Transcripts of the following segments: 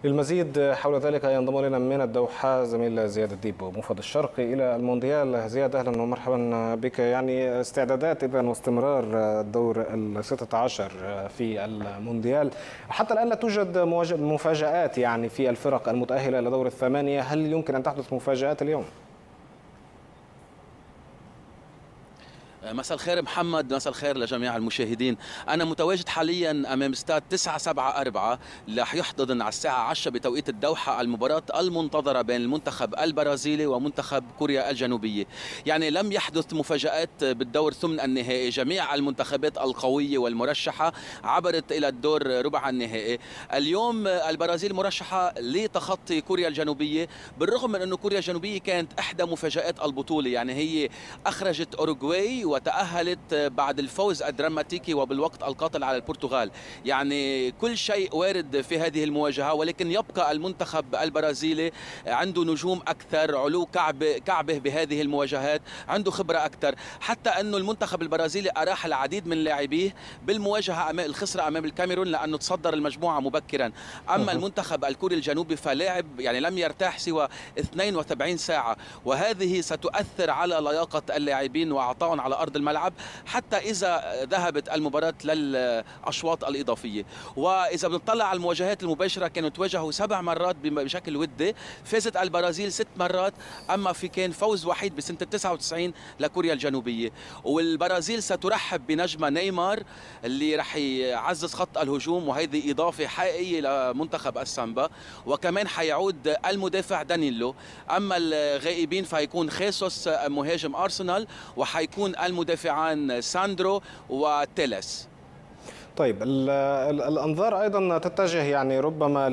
للمزيد حول ذلك ينضم الينا من الدوحة زميل زياد الديب موفد الشرقي الى المونديال. زياد اهلا ومرحبا بك. يعني استعدادات اذا واستمرار الدور ال16 في المونديال، حتى الان لا توجد مفاجآت يعني في الفرق المتأهلة الى دور الثمانية، هل يمكن ان تحدث مفاجآت اليوم؟ مساء الخير محمد، مساء الخير لجميع المشاهدين. أنا متواجد حاليا أمام استاد 974 رح يحتضن على الساعة 10 بتوقيت الدوحة المباراة المنتظرة بين المنتخب البرازيلي ومنتخب كوريا الجنوبية. يعني لم يحدث مفاجآت بالدور ثمن النهائي، جميع المنتخبات القوية والمرشحة عبرت إلى الدور ربع النهائي. اليوم البرازيل مرشحة لتخطي كوريا الجنوبية، بالرغم من أن كوريا الجنوبية كانت إحدى مفاجآت البطولة. يعني هي أخرجت أوروغواي وتأهلت بعد الفوز الدراماتيكي وبالوقت القاتل على البرتغال. يعني كل شيء وارد في هذه المواجهة، ولكن يبقى المنتخب البرازيلي عنده نجوم أكثر، علو كعبه بهذه المواجهات، عنده خبرة أكثر، حتى أنه المنتخب البرازيلي أراح العديد من لاعبيه بالمواجهة الخسرة أمام الكاميرون لأنه تصدر المجموعة مبكرا. أما المنتخب الكوري الجنوبي فلاعب يعني لم يرتاح سوى 72 ساعة، وهذه ستؤثر على لياقة اللاعبين وعطائهم على أرض الملعب حتى إذا ذهبت المباراة للأشواط الإضافية. وإذا بنطلع على المواجهات المباشرة كانوا تواجهوا 7 مرات بشكل ودي، فازت البرازيل 6 مرات، أما في كان فوز وحيد بسنة 99 لكوريا الجنوبية. والبرازيل سترحب بنجمة نيمار اللي رح يعزز خط الهجوم، وهذه إضافة حقيقية لمنتخب السامبا. وكمان حيعود المدافع دانيلو. أما الغائبين فهيكون خيسوس مهاجم أرسنال، وحيكون المدافعان ساندرو وتيلس. طيب الأنظار أيضا تتجه يعني ربما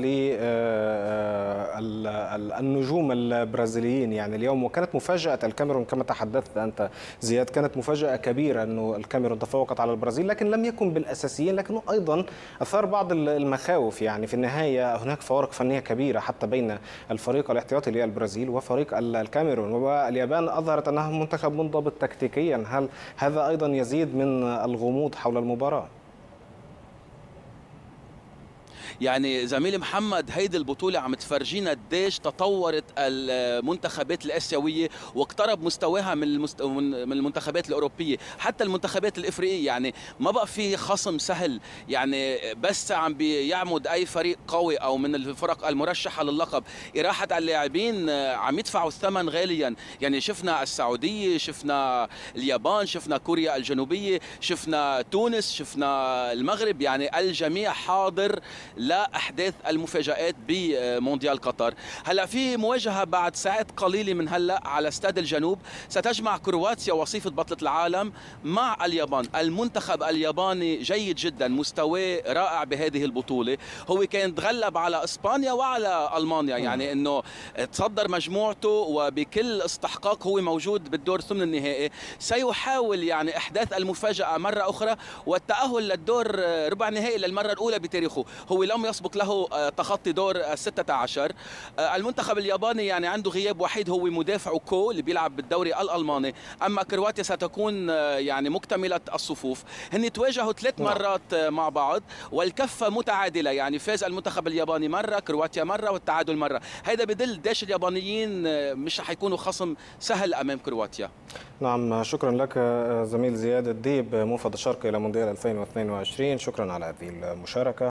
للنجوم البرازيليين يعني اليوم، وكانت مفاجأة الكاميرون كما تحدثت أنت زياد، كانت مفاجأة كبيرة أنه الكاميرون تفوقت على البرازيل، لكن لم يكن بالأساسيين، لكنه أيضا أثار بعض المخاوف. يعني في النهاية هناك فوارق فنية كبيرة حتى بين الفريق الاحتياطي للبرازيل وفريق الكاميرون، واليابان أظهرت أنها منتخب منضبط تكتيكيا. هل هذا أيضا يزيد من الغموض حول المباراة؟ يعني زميلي محمد، هيدي البطولة عم تفرجينا قديش تطورت المنتخبات الآسيوية واقترب مستواها من المنتخبات الأوروبية، حتى المنتخبات الإفريقية. يعني ما بقى في خصم سهل، يعني بس عم بيعمد أي فريق قوي أو من الفرق المرشحة للقب إراحة اللاعبين عم يدفعوا الثمن غاليا. يعني شفنا السعودية، شفنا اليابان، شفنا كوريا الجنوبية، شفنا تونس، شفنا المغرب. يعني الجميع حاضر لا أحداث المفاجآت بمونديال قطر. هلا في مواجهة بعد ساعات قليلة من هلا على استاد الجنوب ستجمع كرواتيا وصيفة بطلة العالم مع اليابان. المنتخب الياباني جيد جدا، مستواه رائع بهذه البطولة. هو كان تغلب على اسبانيا وعلى المانيا، يعني انه تصدر مجموعته وبكل استحقاق هو موجود بالدور ثمن النهائي. سيحاول يعني احداث المفاجأة مرة اخرى والتأهل للدور ربع النهائي للمرة الاولى بتاريخه. هو لم يسبق له تخطي دور ال16. المنتخب الياباني يعني عنده غياب وحيد، هو مدافع كو اللي بيلعب بالدوري الألماني. أما كرواتيا ستكون يعني مكتملة الصفوف. هن تواجهوا 3 مرات مع بعض والكفة متعادلة، يعني فاز المنتخب الياباني مرة، كرواتيا مرة، والتعادل مرة. هذا بدل داش اليابانيين مش رح يكونوا خصم سهل أمام كرواتيا. نعم، شكرا لك زميل زياد الديب موفد الشرقي إلى مونديال 2022. شكرا على هذه المشاركة.